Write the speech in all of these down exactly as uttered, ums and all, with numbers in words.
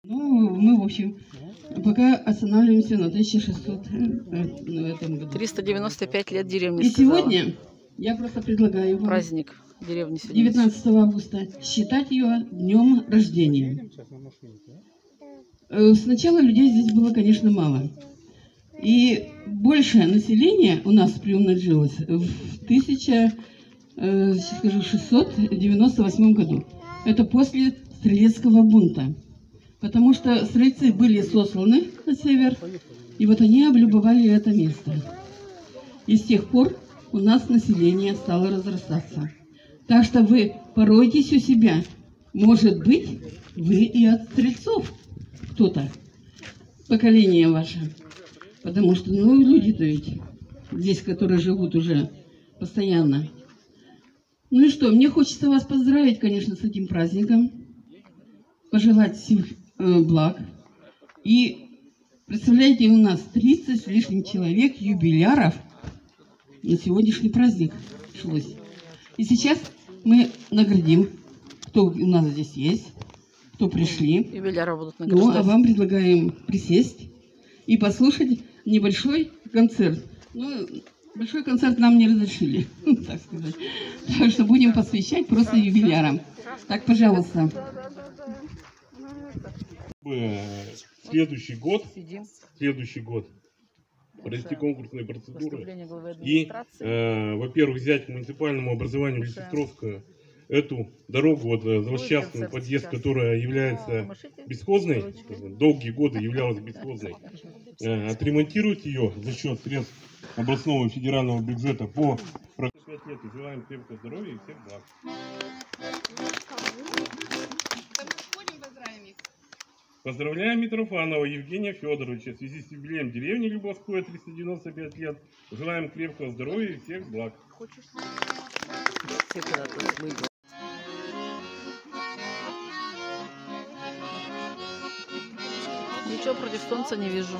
Ну, мы, в общем, пока останавливаемся на тысяча шестьсот в этом году. триста девяносто пять лет деревни. И сказала. Сегодня я просто предлагаю вам Праздник деревни сегодня. девятнадцатого августа считать ее днем рождения. Сначала людей здесь было, конечно, мало. И большее население у нас приумножилось в тысяча шестьсот девяносто восьмом году. Это после Стрелецкого бунта. Потому что стрельцы были сосланы на север, и вот они облюбовали это место. И с тех пор у нас население стало разрастаться. Так что вы поройтесь у себя. Может быть, вы и от стрельцов кто-то, поколение ваше. Потому что, ну, люди-то ведь здесь, которые живут уже постоянно. Ну и что, мне хочется вас поздравить, конечно, с этим праздником. Пожелать всем э, благ. И, представляете, у нас тридцать с лишним человек, юбиляров, на сегодняшний праздник шлось. И сейчас мы наградим, кто у нас здесь есть, кто пришли. Юбиляров будут награждать. Ну, а вам предлагаем присесть и послушать небольшой концерт. Ну, большой концерт нам не разрешили, так сказать. Так что будем посвящать просто юбилярам. Так, пожалуйста. Следующий год, следующий год провести конкурсные процедуры и, э, во-первых, взять к муниципальному образованию Лисостровскую эту дорогу, вот, злосчастный подъезд, которая является бесхозной, долгие годы являлась бесхозной, э, отремонтировать ее за счет средств областного и федерального бюджета по пять лет. И желаем крепкого здоровья и всех благ. Поздравляем Митрофанова Евгения Федоровича в связи с юбилеем деревни Любовское, триста девяносто пять лет. Желаем крепкого здоровья и всех благ. Ничего против солнца не вижу.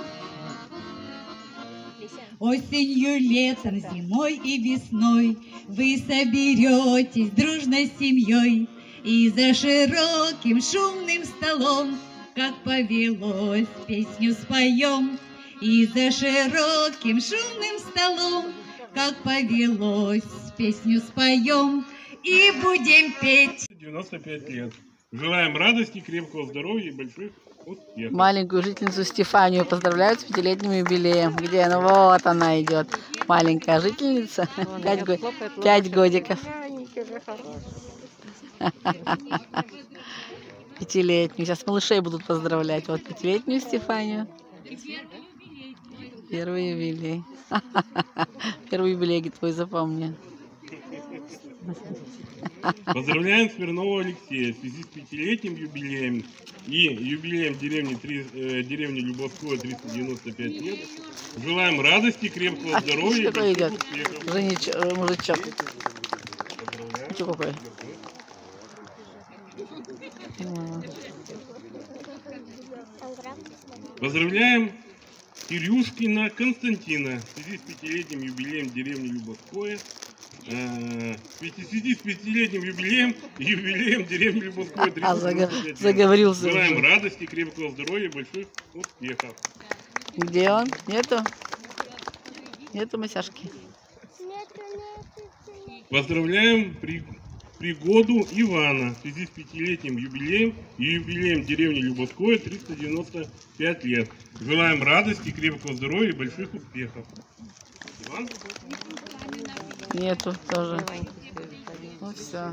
Осенью, летом, зимой и весной вы соберетесь дружной семьей, и за широким шумным столом, как повелось, песню споем. И за широким шумным столом, как повелось, песню споем. И будем петь. девяносто пять лет. Желаем радости, крепкого здоровья и больших успехов. Маленькую жительницу Стефанию поздравляют с пятилетним юбилеем. Где она? Вот она идет. Маленькая жительница. Пять, го... Пять годиков. Пятилетнюю. Сейчас малышей будут поздравлять. Вот пятилетнюю Стефанию. Первый юбилей. Первый юбилей твой, запомни. Поздравляем Смирнова Алексея в связи с пятилетним юбилеем и юбилеем деревни, три, э, деревни Любовское, триста девяносто пять лет. Желаем радости, крепкого здоровья и больших успехов. Женич, мужичок. Что какой? Поздравляем Кирюшкина Константина в связи с пятилетним юбилеем деревни Любовское. В связи с пятилетним юбилеем и юбилеем деревни Любовское. А, заговорился. Желаем радости, крепкого здоровья и больших успехов. Где он? Нету? Нету Масяшки. Поздравляем при, Пригоду Ивана в связи с пятилетним юбилеем и юбилеем деревни Любовское, триста девяносто пять лет. Желаем радости, крепкого здоровья и больших успехов. Иван? Нету тоже. Ну все.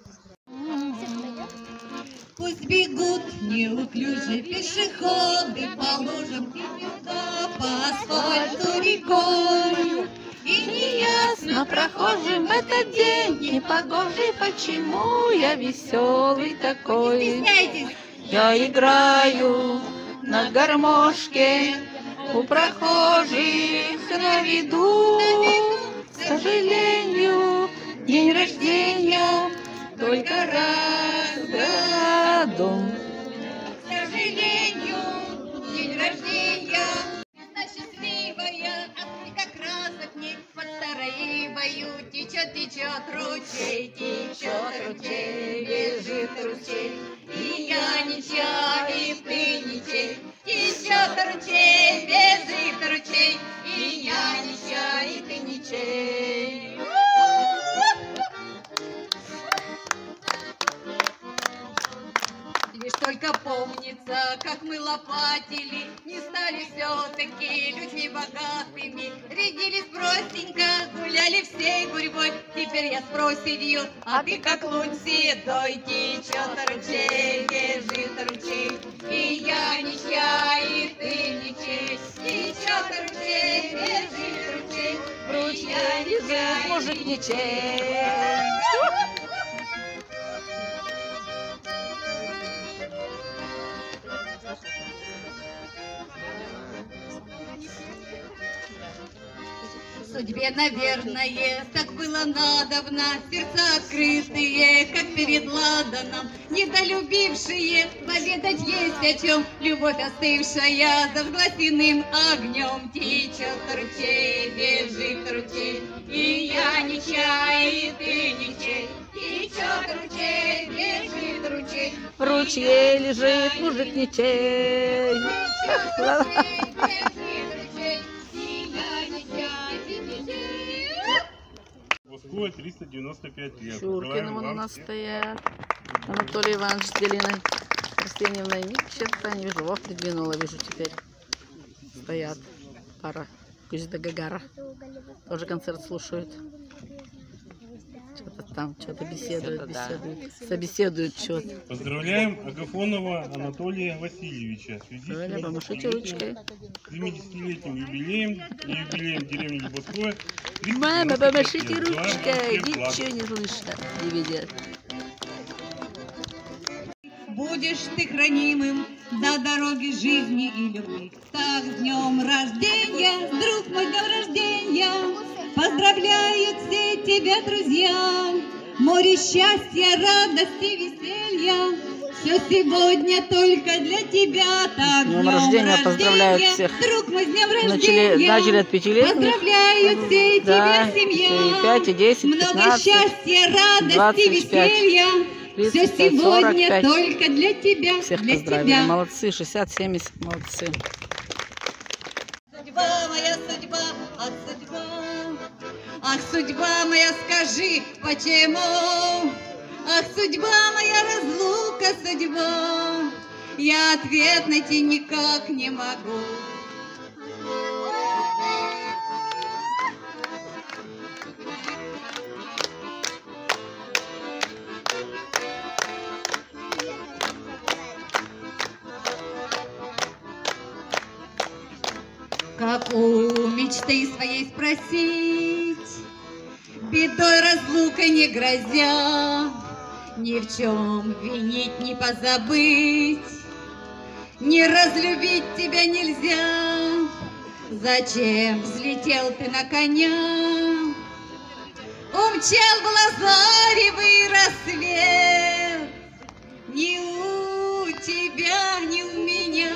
Пусть бегут неуклюжие пешеходы по лужам по асфальту рекой. И неясно прохожим в этот день непогожий, почему я веселый такой. Не стесняйтесь. Я играю на гармошке у прохожих на виду. К сожалению, день рождения только раз в году. К сожалению, день рождения весна счастливая, а как раз от них под Староивою течет, течет ручей, течет ручей, бежит ручей. И я не чаю, помнится, как мы лопатили, не стали все-таки людьми богатыми. Рядились простенько, гуляли всей гурьбой. Теперь я с проседью, а ты как лунь седой. Течет ручей, бежит ручей, и я ничья, и ты ничей. Течет ручей, бежит ручей, В ручье лежит мужик ничей. Судьбе, наверное, так было надобно, сердца открытые, как перед ладаном, недолюбившие, поведать есть о чем, любовь остывшая, зажглась иным огнем. Течет ручей, бежит ручей, и я ничья, и ты ничей. Течет ручей, бежит ручей, В ручье лежит мужик ничей. Москва, триста девяносто пять лет. Шуркин вон у нас стоят. Анатолий Иванович с Делиной Арсеньевной Микченко. Не вижу, вот придвинула, вижу теперь. Стоят пара Кузьда Гагара. Тоже концерт слушают. Что-то там, что-то беседуют, беседуют. Собеседуют что-то. Поздравляем Агафонова Анатолия Васильевича. В связи Оля, помашите ручкой. с семидесятилетним юбилеем и юбилеем деревни Любовское. Мама, помашите ручкой. Ничего не слышно, не видят. Будешь ты хранимым на дороге жизни и любви. Так, с днем рождения, друг мой, днем рождения, поздравляют все тебя, друзья. Море счастья, радости, веселья, все сегодня только для тебя. Так, С днем рождения поздравляют всех. друг мой, с днем Начали, рождения. начали от пятилетних. Поздравляют все Да, тебя, семья. и пять, и десять, Много пятнадцать, счастья, радости, двадцать пять, веселья. тридцать Все пять, сорок сегодня пять. только для тебя, Всех для поздравили. тебя. Молодцы, шестьдесят, семьдесят, молодцы. Судьба моя, судьба, ах, судьба, ах, судьба моя, скажи, почему? Ах, судьба моя, разлука, судьба, я ответ найти никак не могу. Как у мечты своей спросить, бедой разлукой не грозя, ни в чем винить, не позабыть, не разлюбить тебя нельзя. Зачем взлетел ты на коня, умчал в лазаревый рассвет? Ни у тебя, ни у меня,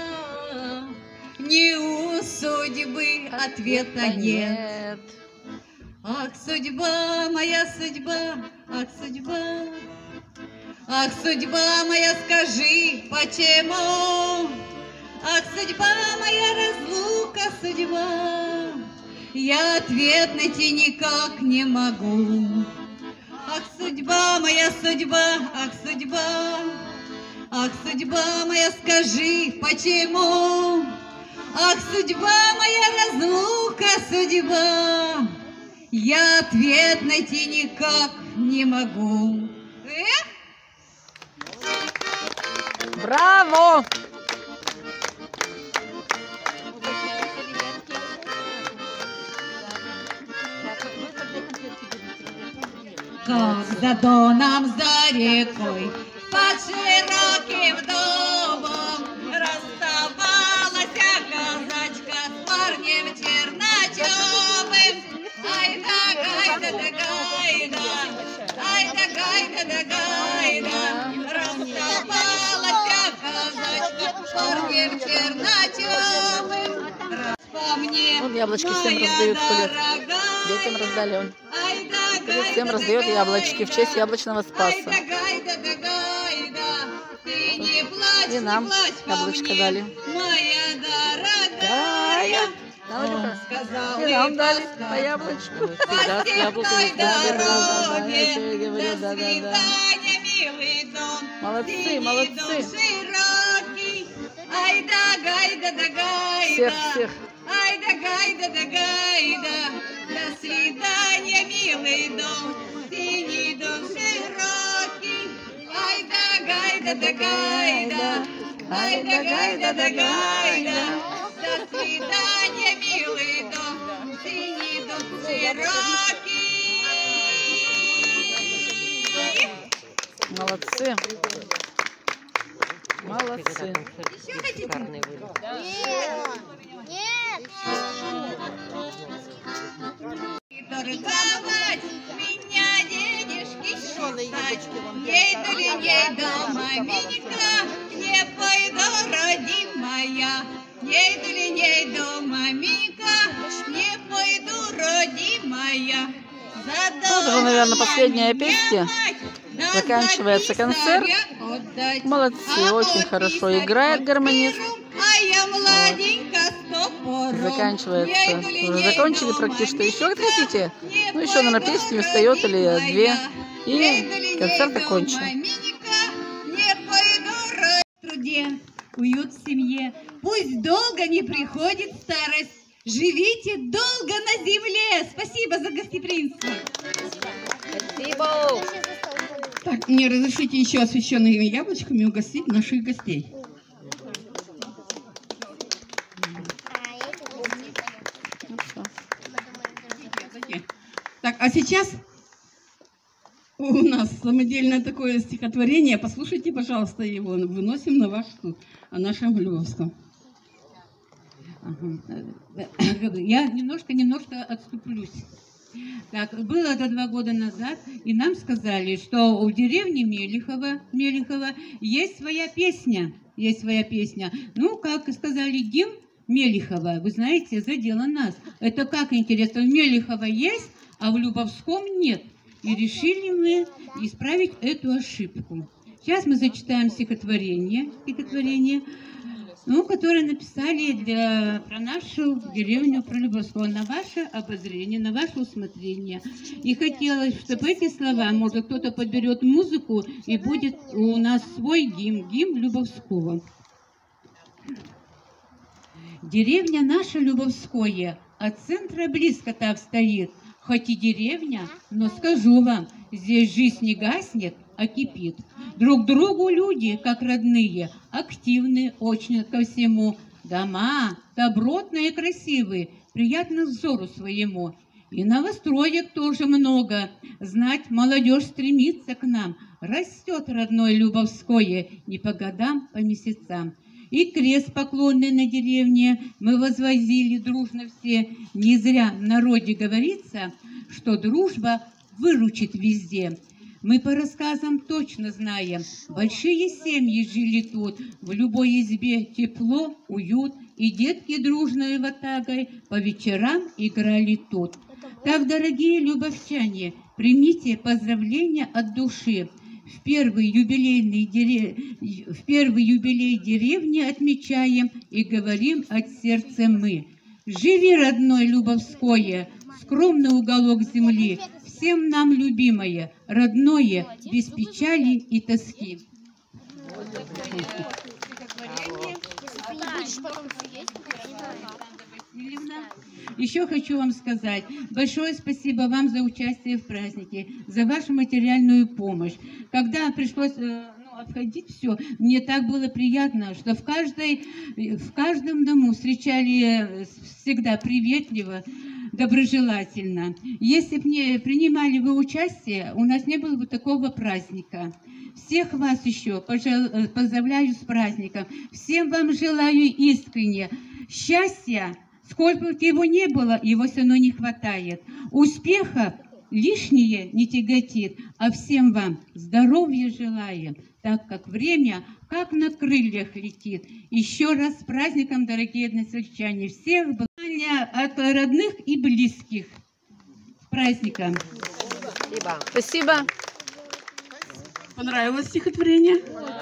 ни у судьбы ответа нет. Ах, судьба моя, судьба, ах, судьба, ах, судьба моя, скажи, почему? Ах, судьба моя, разлука, судьба, я ответ найти никак не могу. Ах, судьба моя, судьба, ах, судьба, ах, судьба моя, скажи, почему? Ах, судьба моя, разлука, судьба, я ответ найти никак не могу. Эх! Браво! Как за доном, за рекой, под широким домом расставалась казачка с парнем Черначевым. Ай да гайда да гайда, ай да гайда да гайда, расставалась казачка с парнем Черначевым. По мне, Вот яблочки всем моя раздают в школе. дорогая, Детям раздали он. ай да гайда Всем да раздает яблочки в честь яблочного Ай спаса. да гайда да гайда, ты не плачь, И нам не плачь по яблочко мне, дали. моя дорогая. Дая. Он Надя, сказал, и нам дали сказал, по яблочку. по Всегда с яблоками. степной Да, да, да, да, дороге, я тебе говорю, до да, да, да. свидания, милый дом. Молодцы, Синий молодцы. дом широкий, гайда да гайда. Всех, всех. Ай да гайда да гайда. До свидания, милый дом. Синий дом широкий. Ай да гайда да гайда. Ай да гайда да гайда. До свидания, милый дом. Синий дом широкий. Молодцы. Молодцы. Еще хотите? Нет! Торговать, меня денежки считать. Ей-то ли ей до маменька, не пойду, родимая. Ей-то ли ей до маменька, не пойду, родимая. Вот уже, наверное, последняя песня. Заканчивается концерт. Молодцы, очень хорошо играет гармонист. Заканчивается. Уже закончили практически. Еще хотите? Ну, еще, наверное, песню встает или две. И концерт окончен. Уют в семье. Пусть долго не приходит старость. Живите долго на земле. Спасибо за гостеприимство. Спасибо. Так, мне разрешите еще освещенными яблочками угостить наших гостей. Так, а сейчас у нас самодельное такое стихотворение. Послушайте, пожалуйста, его. Выносим на ваш суд о нашем Львовском. Я немножко-немножко отступлюсь. Так, было это два года назад, и нам сказали, что у деревни Мелихова, Мелихова есть своя песня. Есть своя песня. Ну, как сказали, гимн Мелихова, вы знаете, задело нас. Это как интересно, в Мелихова есть, а в Любовском нет. И решили мы исправить эту ошибку. Сейчас мы зачитаем стихотворение, стихотворение, ну, которое написали для, про нашу деревню, про Любовского, на ваше обозрение, на ваше усмотрение. И хотелось, чтобы эти слова, может, кто-то подберет музыку, и будет у нас свой гимн, гимн Любовского. Деревня наша Любовское, от центра близко так стоит. Хоть и деревня, но скажу вам, здесь жизнь не гаснет, а кипит. Друг другу люди, как родные, активны очень ко всему. Дома добротные и красивые, приятно взору своему. И новостроек тоже много. Знать, молодежь стремится к нам. Растет родное Любовское, не по годам, по месяцам. И крест поклонный на деревне мы возвозили дружно все. Не зря в народе говорится, что дружба выручит везде. Мы по рассказам точно знаем, большие семьи жили тут, в любой избе тепло, уют, и детки дружной ватагой по вечерам играли тут. Так, дорогие любовчане, примите поздравления от души. В первый юбилейный дерев... в первый юбилей деревни отмечаем и говорим от сердца мы. Живи, родной Любовское, скромный уголок земли, всем нам любимое, родное, без печали и тоски. Еще хочу вам сказать, большое спасибо вам за участие в празднике, за вашу материальную помощь. Когда пришлось ну, обходить все, мне так было приятно, что в, каждой, в каждом дому встречали всегда приветливо, доброжелательно. Если бы не принимали вы участие, у нас не было бы такого праздника. Всех вас еще поздравляю с праздником. Всем вам желаю искренне счастья. Сколько бы его не было, его все равно не хватает. Успеха лишнее не тяготит, а всем вам здоровья желаем, так как время как на крыльях летит. Еще раз с праздником, дорогие односельчане, всех благодарю от родных и близких. С праздником! Спасибо. Спасибо. Понравилось стихотворение?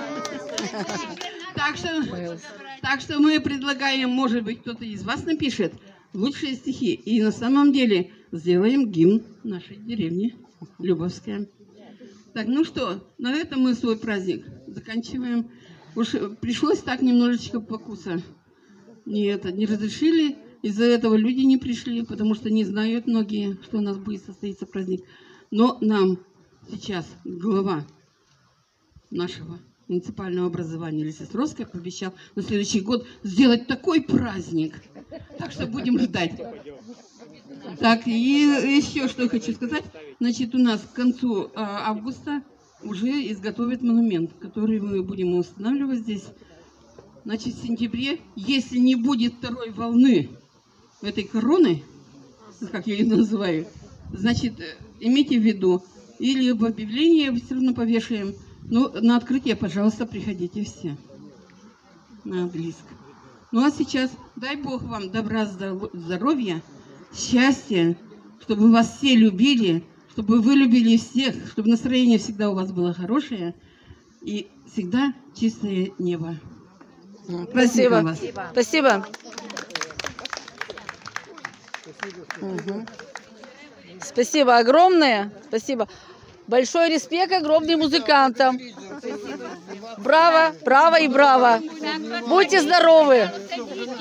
Так что, так что мы предлагаем, может быть, кто-то из вас напишет лучшие стихи. И на самом деле сделаем гимн нашей деревни Любовская. Так, ну что, на этом мы свой праздник заканчиваем. Уж пришлось так немножечко покуса не, это, не разрешили. Из-за этого люди не пришли, потому что не знают многие, что у нас будет состоится праздник. Но нам сейчас глава нашего муниципального образования Лисостровская пообещал на следующий год сделать такой праздник. Так что будем ждать. Так, и еще что хочу сказать. Значит, у нас к концу августа уже изготовят монумент, который мы будем устанавливать здесь. Значит, в сентябре, если не будет второй волны этой короны, как я ее называю, значит, имейте в виду, или в объявлении все равно повешаем, но на открытие, пожалуйста, приходите все на обелиск. Ну а сейчас дай Бог вам добра, здоровья, счастья, чтобы вас все любили, чтобы вы любили всех, чтобы настроение всегда у вас было хорошее и всегда чистое небо. Спасибо. Вас. Спасибо. Угу. Спасибо огромное. Спасибо. Большой респект, огромный музыкантам. Браво, браво и браво. Будьте здоровы.